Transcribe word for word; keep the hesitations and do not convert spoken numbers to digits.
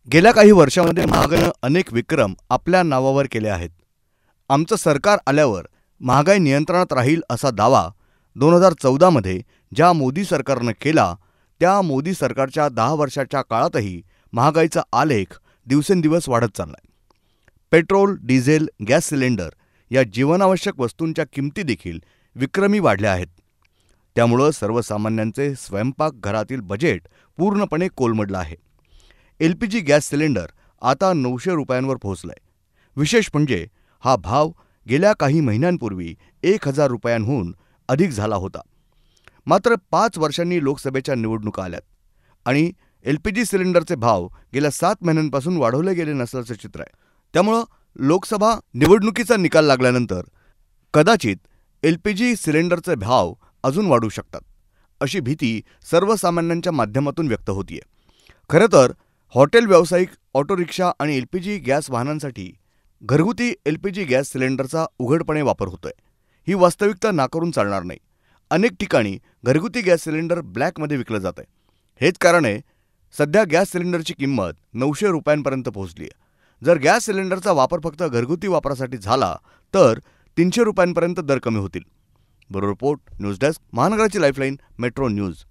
गेल्या काही वर्षांमध्ये महागाईनं अनेक विक्रम आपल्या नावावर केले आहेत. आमचं सरकार आल्यावर महागाई नियंत्रणात राहील असा दावा दोन हजार चौदा मध्ये ज्या मोदी सरकारनं केला, त्या मोदी सरकारच्या दहा वर्षाच्या काळातही महागाईचा आलेख दिवसेंदिवस वाढत चाललाय. पेट्रोल, डिझेल, गॅस सिलेंडर या जीवनावश्यक वस्तूंच्या किमती देखील विक्रमी वाढल्या आहेत. त्यामुळं सर्वसामान्यांचे स्वयंपाकघरातील बजेट पूर्णपणे कोलमडलं आहे. L P G gas cylinder आता नऊशे रुपयांवर पोहोचलाय. विशेष म्हणजे हा भाव गेल्या काही महिन्यांपूर्वी एक हजार रुपयांहून अधिक झाला होता. मात्र पाच वर्षांनी लोकसभेच्या निवडणुका आल्यात आणि एल पी जी सिलेंडरचे भाव गेल्या सात महिन्यांपासून वाढवले गेले नसल्याचं चित्र आहे. त्यामुळं लोकसभा निवडणुकीचा निकाल लागल्यानंतर कदाचित एल पी जी सिलेंडरचे भाव अजून वाढू शकतात, अशी भीती सर्वसामान्यांच्या माध्यमातून व्यक्त होतीये. खरं तर हॉटेल व्यावसायिक, ऑटो रिक्षा आणि एल पी जी गॅस वाहनांसाठी घरगुती एल पी जी गॅस सिलेंडरचा उघडपणे वापर होतोय. ही वास्तविकता नाकारून चालणार नाही. अनेक ठिकाणी घरगुती गॅस सिलेंडर ब्लॅकमध्ये विकलं जात आहे. हेच कारण आहे सध्या गॅस सिलेंडरची किंमत नऊशे रुपयांपर्यंत पोहोचली आहे. जर गॅस सिलेंडरचा वापर फक्त घरगुती वापरासाठी झाला तर तीनशे रुपयांपर्यंत दर कमी होतील. ब्युरो रिपोर्ट, न्यूज डेस्क, महानगराची लाईफलाईन, मेट्रो न्यूज.